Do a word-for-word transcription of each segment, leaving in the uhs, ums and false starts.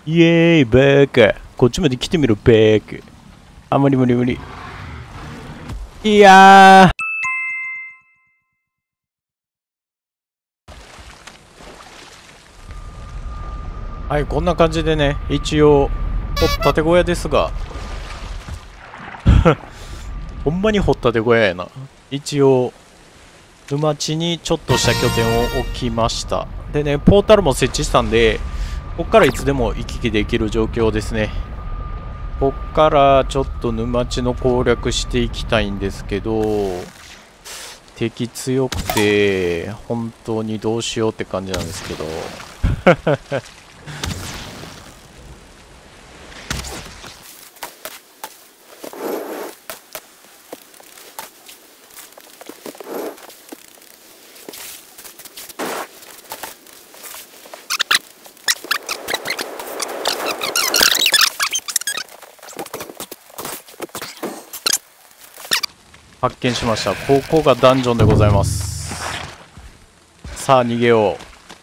イエーイ、バーカ。こっちまで来てみろ、バーカ。あ、無理無理無理。いやー。はい、こんな感じでね、一応、掘ったて小屋ですが、ほんまに掘ったて小屋やな。一応、沼地にちょっとした拠点を置きました。でね、ポータルも設置したんで、こっからいつでも行き来できる状況ですね。こっからちょっと沼地の攻略していきたいんですけど、敵強くて、本当にどうしようって感じなんですけど。発見しました。ここがダンジョンでございます。さあ逃げよ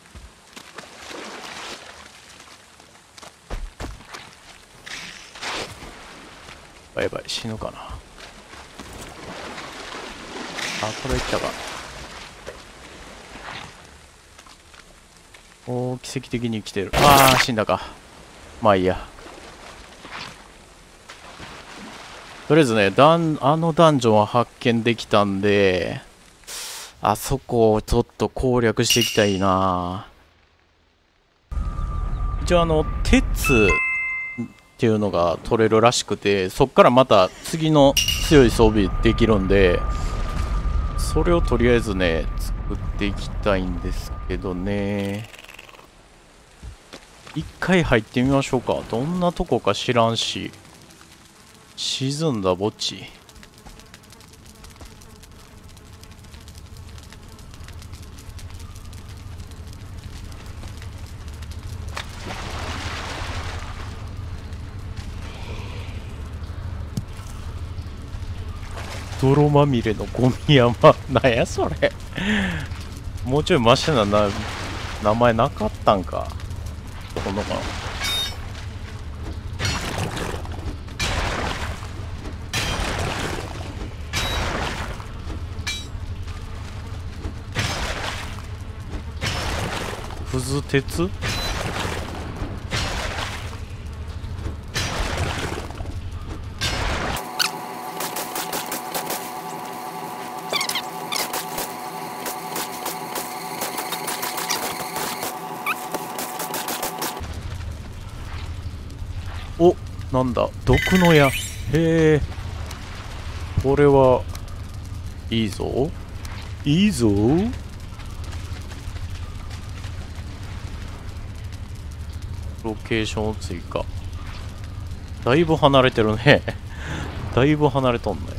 う。バイバイ、死ぬかな。あ、これいったか。おー、奇跡的に生きてる。あー、死んだか。まあいいや。とりあえずね、ダンあのダンジョンは発見できたんで、あそこをちょっと攻略していきたいな。一応あの、鉄っていうのが取れるらしくて、そっからまた次の強い装備できるんで、それをとりあえずね、作っていきたいんですけどね。一回入ってみましょうか。どんなとこか知らんし。沈んだ墓地。泥まみれのゴミ山。なんやそれ。もうちょいマシなな名前なかったんか。このかな。くず鉄。お、なんだ、毒の矢。へえ、これはいいぞいいぞ。ロケーションを追加。だいぶ離れてるね。だいぶ離れとんね。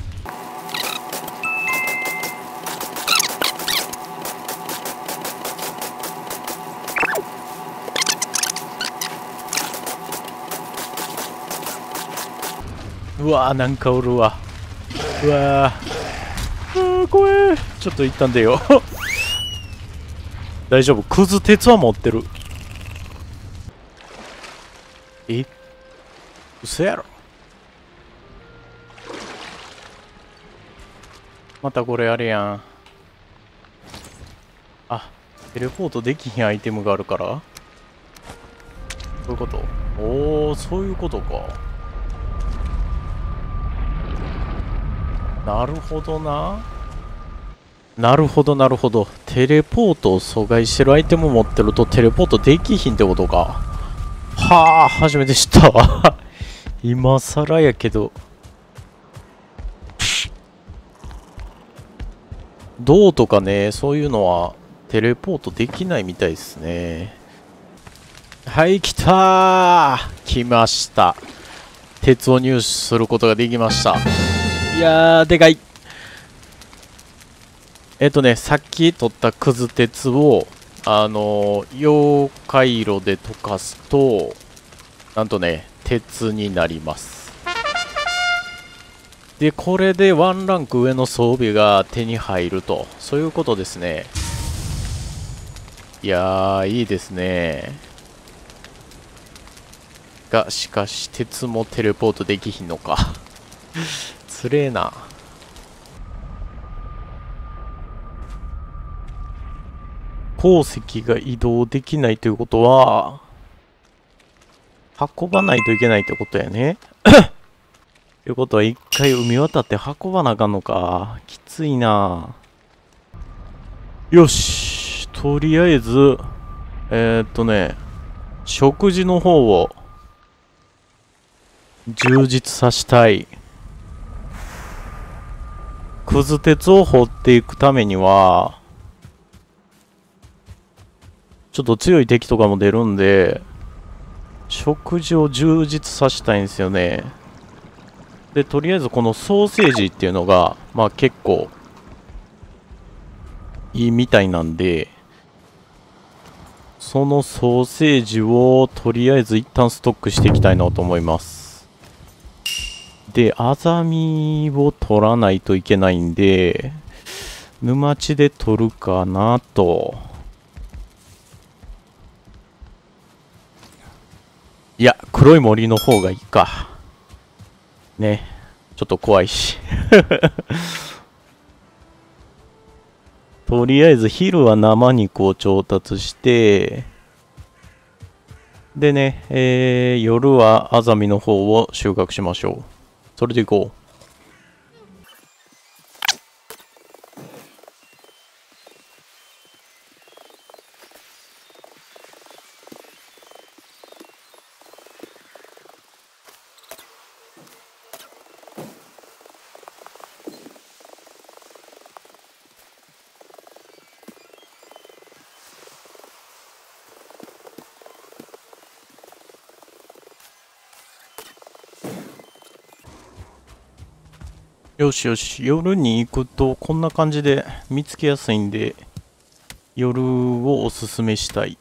うわー、なんかおるわ。うわー、あ、怖え。ちょっと一旦出よう。大丈夫、クズ鉄は持ってる。え、嘘やろ。またこれあれやん。あ、テレポートできひんアイテムがあるから、そういうこと。おお、そういうことか。なるほどな。なるほどなるほど。テレポートを阻害してるアイテム持ってるとテレポートできひんってことか。はあ、初めて知ったわ。今更やけど。銅とかね、そういうのはテレポートできないみたいですね。はい、来たー。来ました。鉄を入手することができました。いやー、でかい。えっとね、さっき取ったくず鉄を、あのー、溶解炉で溶かすと、なんとね、鉄になります。で、これでワンランク上の装備が手に入ると、そういうことですね。いやー、いいですね。 が、しかし鉄もテレポートできひんのか。つれえな。鉱石が移動できないということは、運ばないといけないってことやね。ということは一回海渡って運ばなあかんのか。きついな。よし。とりあえず、えー、っとね、食事の方を充実させたい。くず鉄を掘っていくためには、ちょっと強い敵とかも出るんで、食事を充実させたいんですよね。で、とりあえずこのソーセージっていうのが、まあ結構、いいみたいなんで、そのソーセージをとりあえず一旦ストックしていきたいなと思います。で、アザミを取らないといけないんで、沼地で取るかなと。いや、黒い森の方がいいか。ね。ちょっと怖いし。とりあえず昼は生肉を調達して、でね、えー、夜はアザミの方を収穫しましょう。それでいこう。よしよし、夜に行くとこんな感じで見つけやすいんで、夜をおすすめしたい。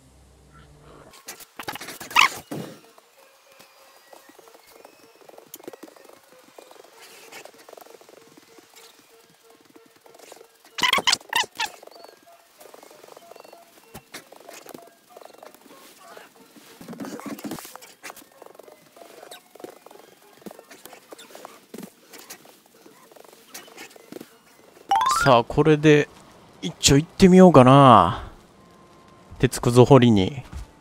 さあ、これで一応行ってみようかな。鉄くず掘りに。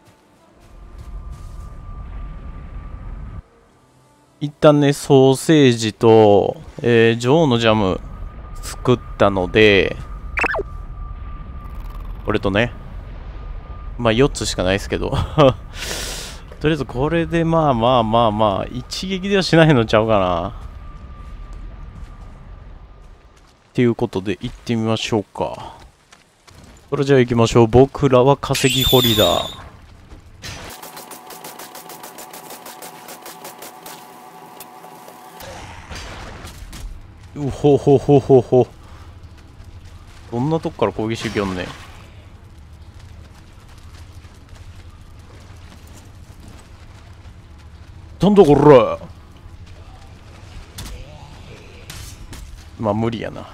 一旦ね、ソーセージと、えー、女王のジャム作ったので、これとね、まあよっつしかないですけど。とりあえずこれでまあまあまあまあ、一撃ではしないのちゃうかな。っていうことで行ってみましょうか。それじゃあ行きましょう。僕らは化石掘りだ。うほほほほほ。どんなとこから攻撃してきよんねん。なんだこら。まあ無理やな。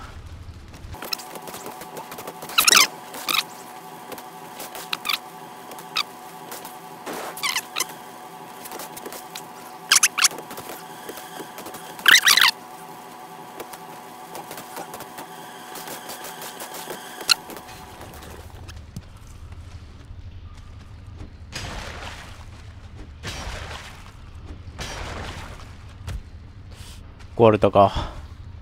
壊れたか。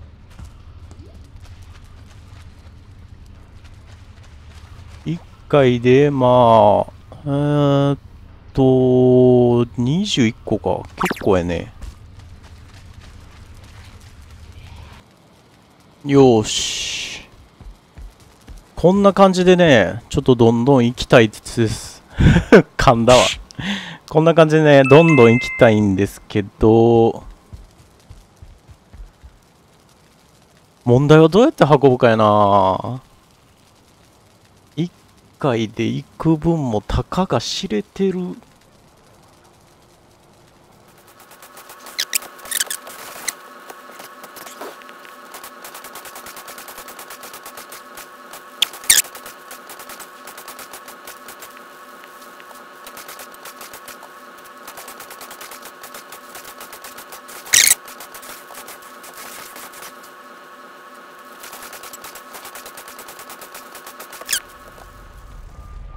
一回でまあえー、っとにじゅういっこか。結構やね。よーし、こんな感じでね、ちょっとどんどん行きたいです噛んだわ。こんな感じでね、どんどん行きたいんですけど、問題はどうやって運ぶかやな。一回で行く分もたかが知れてる。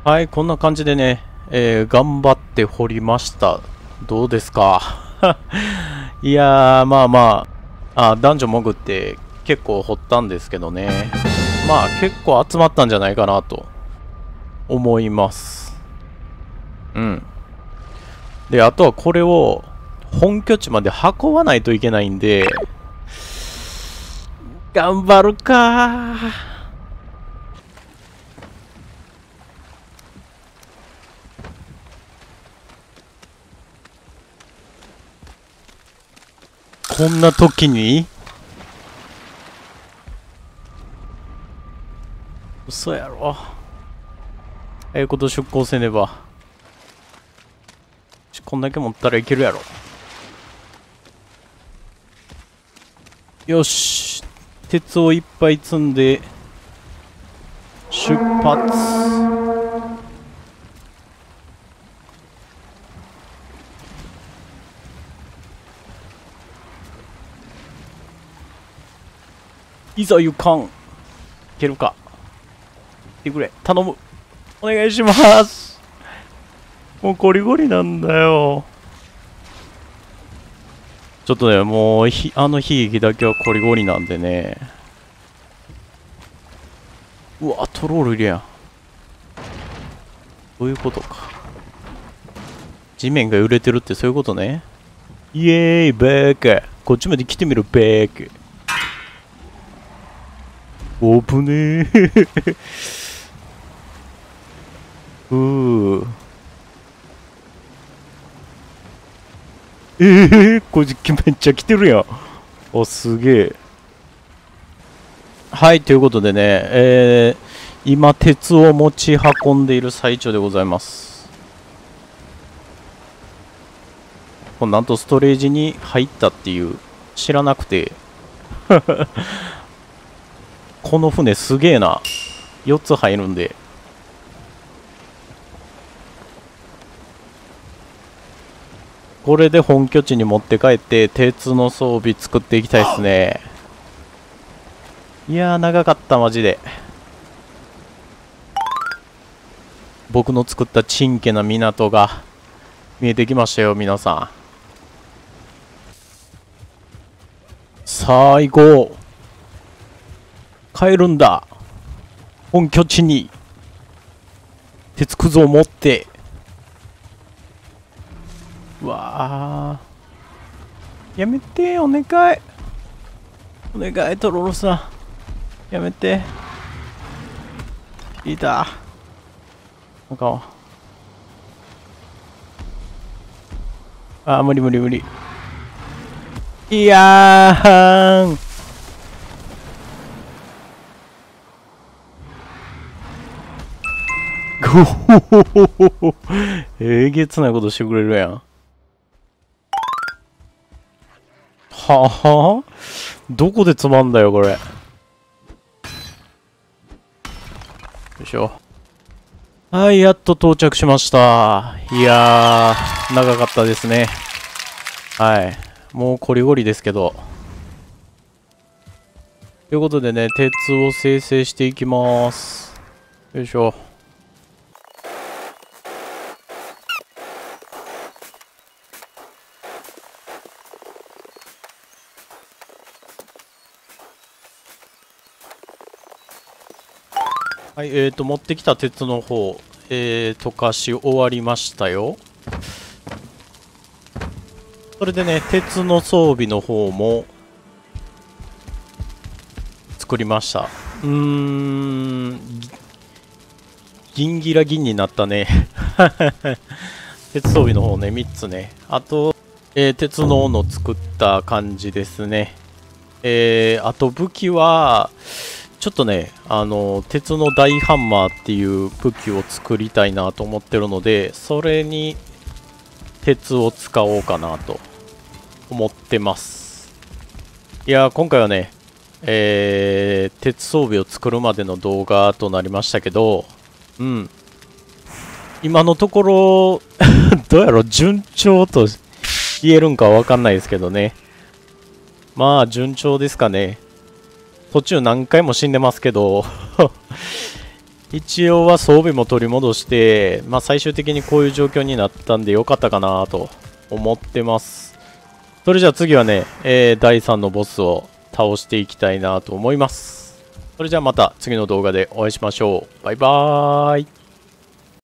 はい、こんな感じでね、えー、頑張って掘りました。どうですか？いやー、まあまあ、あ、ダンジョン潜って結構掘ったんですけどね。まあ結構集まったんじゃないかなと思います。うん。で、あとはこれを本拠地まで運ばないといけないんで、頑張るかー。こんな時に嘘やろ。ええこと出航せねば。こんだけ持ったらいけるやろ。よし。鉄をいっぱい積んで、出発。いざ行かん。いけるか。来てくれ。頼む。お願いします。もうゴリゴリなんだよ。ちょっとね、もうひ、あの悲劇だけはゴリゴリなんでね。うわ、トロールいるやん。どういうことか。地面が揺れてるってそういうことね。イエーイ、バーカ。こっちまで来てみる、バーカ。おぶねー。うー。えー、これめっちゃ来てるやん。お、すげえ。はい、ということでね、えー、今、鉄を持ち運んでいる最中でございます。これなんとストレージに入ったっていう、知らなくて。この船すげえな。よっつ入るんで。これで本拠地に持って帰って鉄の装備作っていきたいですね。いやー長かったマジで。僕の作ったちんけな港が見えてきましたよ皆さん。さあ行こう。帰るんだ。本拠地に鉄くずを持って。うわー、やめてお願いお願いトロロさん、やめて。いたなんか、あー無理無理無理。いやーんごほほほほほ。えげつないことしてくれるやん。ははどこでつまんだよこれ。よいしょ。はい、やっと到着しました。いやー長かったですね。はい、もうコリゴリですけど。ということでね、鉄を生成していきます。よいしょ。はい、えーと、持ってきた鉄の方、えー、溶かし終わりましたよ。それでね、鉄の装備の方も作りました。うーん、銀ギラ銀になったね。鉄装備の方ね、みっつね。あと、えー、鉄の斧作った感じですね。えー、あと武器は、ちょっとね、あの、鉄の大ハンマーっていう武器を作りたいなと思ってるので、それに鉄を使おうかなと思ってます。いやー、今回はね、えー、鉄装備を作るまでの動画となりましたけど、うん。今のところ、どうやろ、順調と言えるんかわかんないですけどね。まあ、順調ですかね。途中何回も死んでますけど一応は装備も取り戻して、まあ、最終的にこういう状況になったんでよかったかなと思ってます。それじゃあ次はね、えー、だいさんのボスを倒していきたいなと思います。それじゃあまた次の動画でお会いしましょう。バイバーイ。